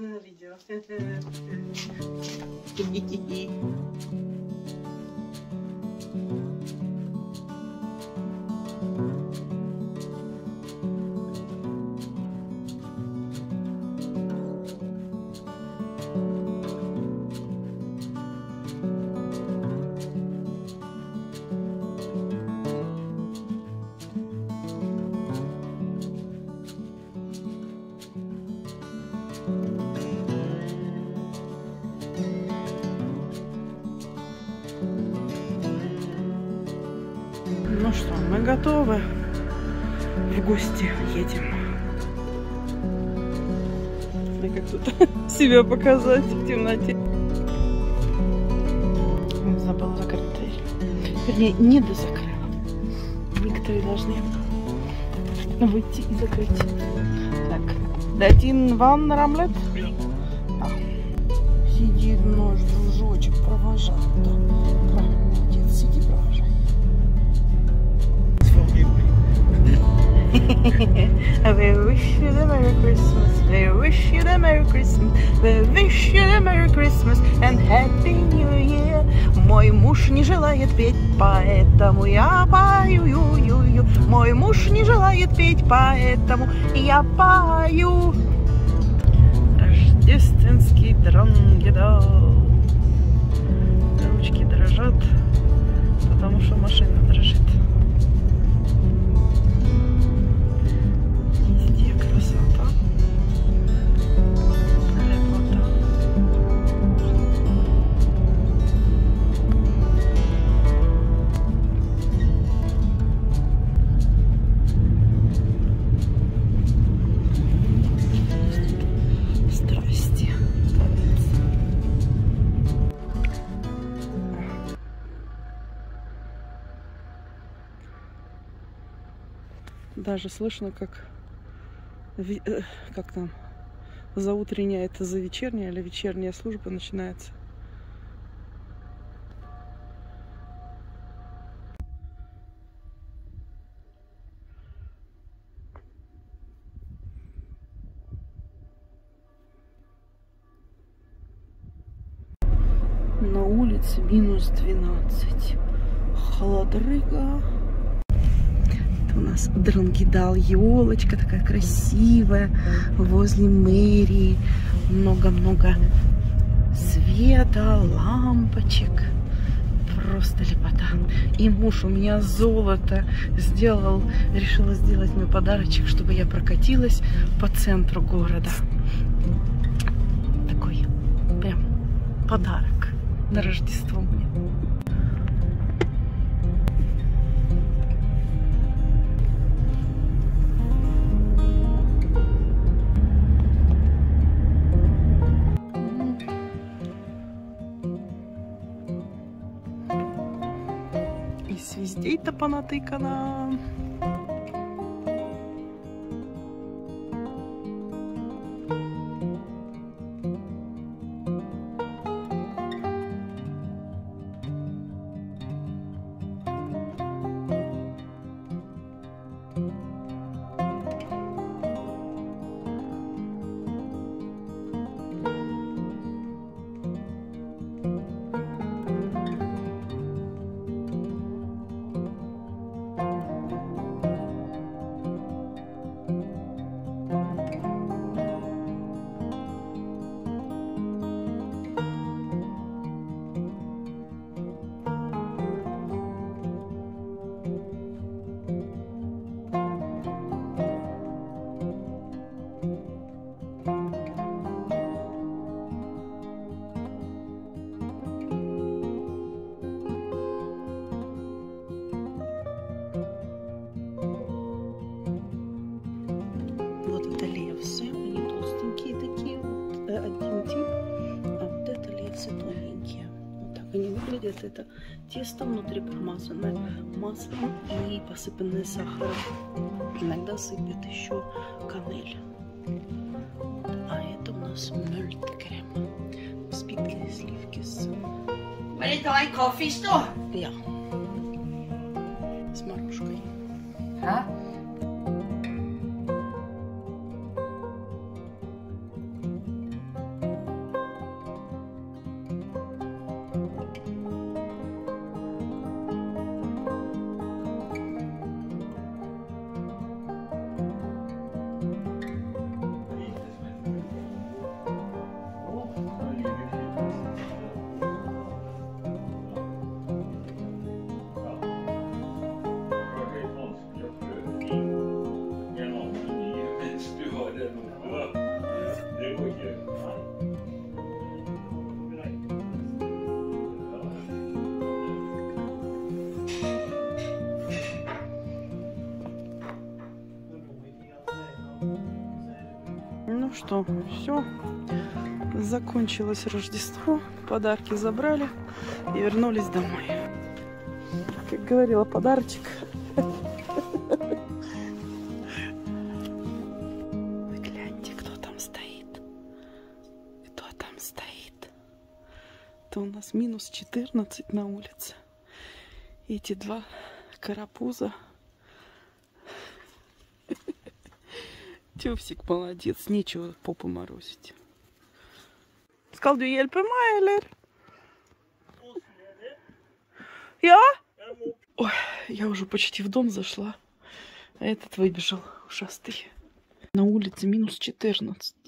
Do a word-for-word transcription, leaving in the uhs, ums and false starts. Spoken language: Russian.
видео. Ну что, мы готовы. В гости едем. И как тут себя показать в темноте. Забыла закрыть дверь. Вернее, не дозакрыла. Некоторые должны выйти и закрыть. Так. Дадин ван рамлет? А. Сиди, нож, дружочек, провожай. Да. Правильно, молодец, сиди, провожай. We wish you the Merry Christmas, we wish you the Merry Christmas, we wish you the Merry Christmas and Happy New Year. Мой муж не желает петь, поэтому я пою, ю, ю, ю. Мой муж не желает петь, поэтому я пою. Рождественский дрангедал. Ручки дрожат, потому что машина дрожит. Даже слышно, как, как там за утренняя, это за вечерняя или вечерняя служба начинается. На улице минус двенадцать. Холодрыга. У нас дрангедал, елочка такая красивая возле мэрии, много-много света, лампочек, просто лепота. И муж у меня золото сделал, решила сделать мне подарочек, чтобы я прокатилась по центру города. Такой прям подарок на Рождество мне. Везде-то понатыкано. Они выглядят, это тесто внутри промазанное маслом и посыпанное сахаром. Иногда сыпят еще канель. А это у нас мёльткрем. Взбитые сливки с... Vill du ta en kaffe då? Ja. С морожкой. Ja. что все. Закончилось Рождество. Подарки забрали и вернулись домой. Как говорила, подарочек. Вы гляньте, кто там стоит. Кто там стоит. Это у нас минус четырнадцать на улице. Эти два карапуза. Тюфсик молодец, нечего попу морозить. Skal du hjelpe meg, eller? Я? Ой, я уже почти в дом зашла. А этот выбежал ушастый. На улице минус четырнадцать.